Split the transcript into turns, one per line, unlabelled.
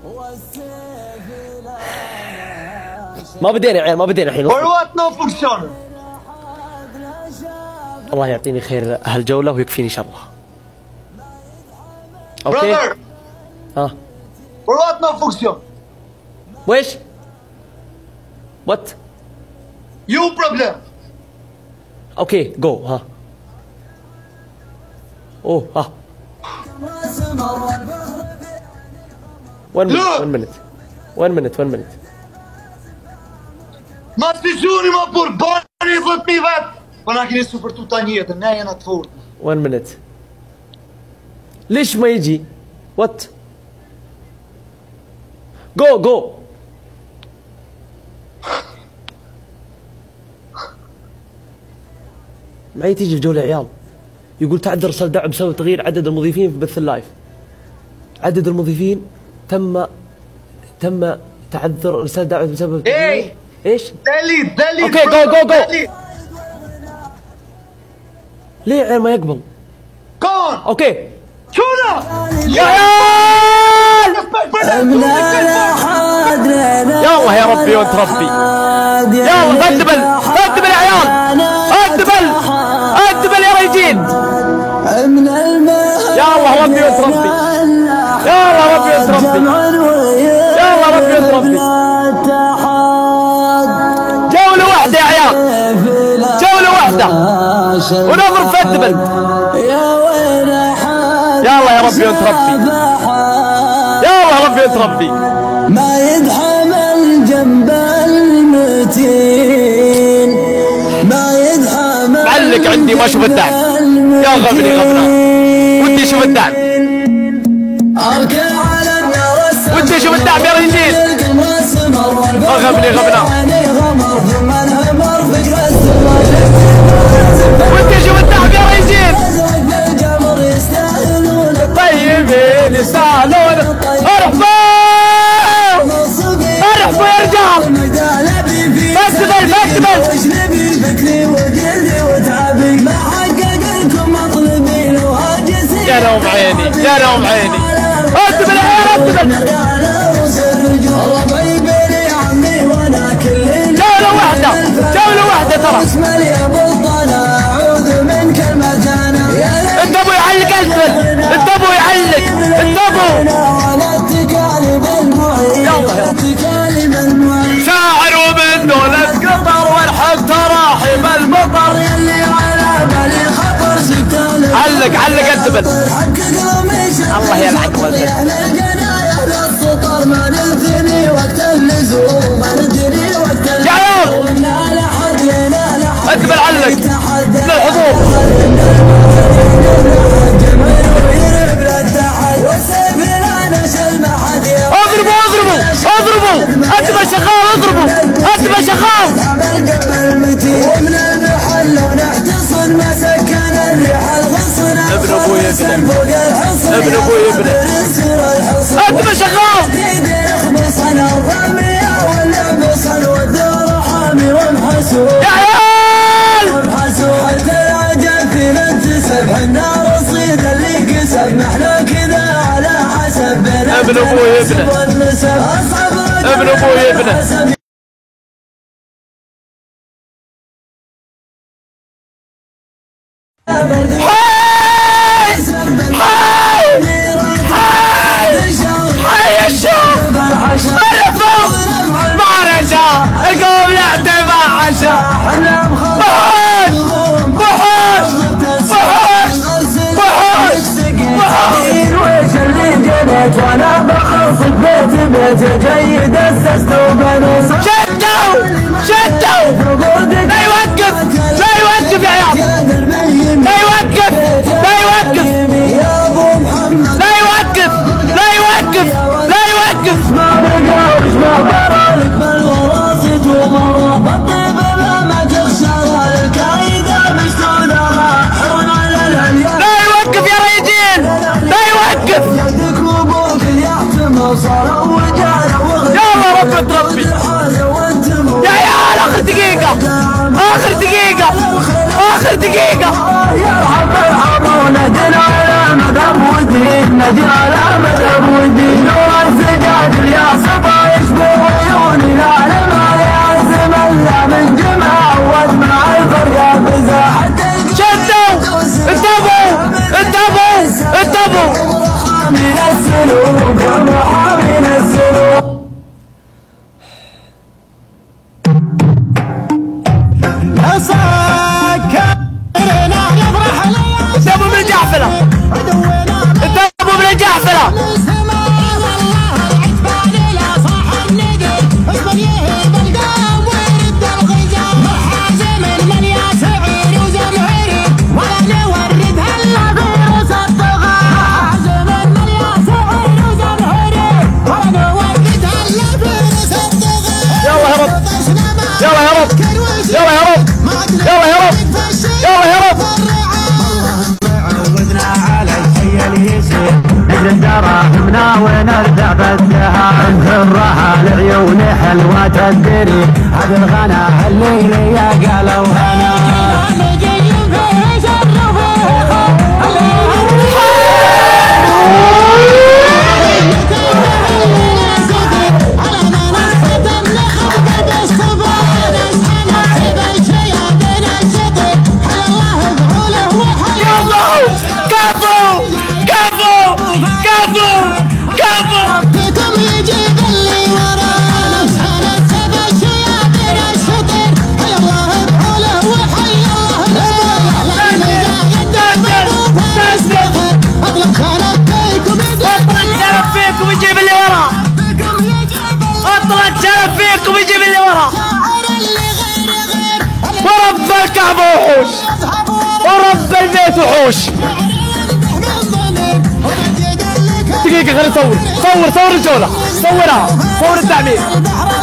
ما بدينا يا عيال، ما بدينا الحين. الله يعطيني خير هالجولة ويكفيني شره. اوكي. ها.
What no function?
ويش؟ وات؟
You problem.
اوكي جو. ها. اوه ها. 1 minute.
Ma sticioni ma burbani fotni vet. ولكن يسو për tutanijet, ne jena të fortë.
1 minute. ليش ما يجي؟ وات؟ جو. معي تيجي في جولة عيال. يقول تعذر رسالة دعم بسبب تغيير عدد المضيفين في بث اللايف. عدد المضيفين تم تعذر رسالة دعم بسبب تغيير. ايش؟
دليت.
اوكي جو. ليه يا عيال ما يقبل؟
كون.
اوكي.
شونا
يا عيال. يلا يا ربي وانت ربي. يلا اندبل يا عيال. اندبل يا ريجين. يلا ربي وانت ربي. يلا ربي وانت ربي. جولة واحدة يا عيال. جولة واحدة ونضرب في اندبل. يلا يا ربي وانت ربي. يلا ربي وانت ربي.
ما يتحمل جنب المتين، ما يتحمل.
معلق عندي ما اشوف الدعم. يا غبني ودي اشوف الدعم. ودي اشوف الدعم يا رجال. غبني غبنا. ودي اشوف الدعم يا رجال. طيبين يسالون. ارحبوا يا رجال. فاستبل. يا نوم عيني. اندبل يا عيال اندبل. جولة واحدة ترى. انتبهوا يعلق اندبل. انتبهوا يعلق. شاعر ومن دولة قطر والحق تراحم المطر. علق اندبل. الله يلعن والدك. يا عيال اندبل علق للحضور. اضربوا. اندبل شغال. اضربوا. اندبل شغال. ابن ابوي ابنه. اندبل شغال. يا عيال. ابن ابوي ابنه. حي الشوق. انا فوق ما رجع. القوم يعتبر عشاء. بحوش. ويش اللي جنيت وانا بخلص بيت جيد اسست وبنوس. شدوا. لا يوقف يا عيال. لا يوقف. ما بقاوش ما برالك بالوراثة ومرة بالطيب ما تخسر الكايدة مشتونة راحون على العيال. لا يوقف يا ريدين. لا يوقف. يدك وابوك يحتمل صاروا وجانا وغير. يلا ربي. يا عيال اخر دقيقة. يرحم ونجنا على مذهب ودين. نور السجاد لها العيون حلوة تدري هذا الغنا الليلي يا قالوا هنا
فيكم يجيب اللي ورا ورب الكعبة وحوش ورب البيت وحوش. دقيقة خلينا نصور الجولة، صورها، صور التعمير.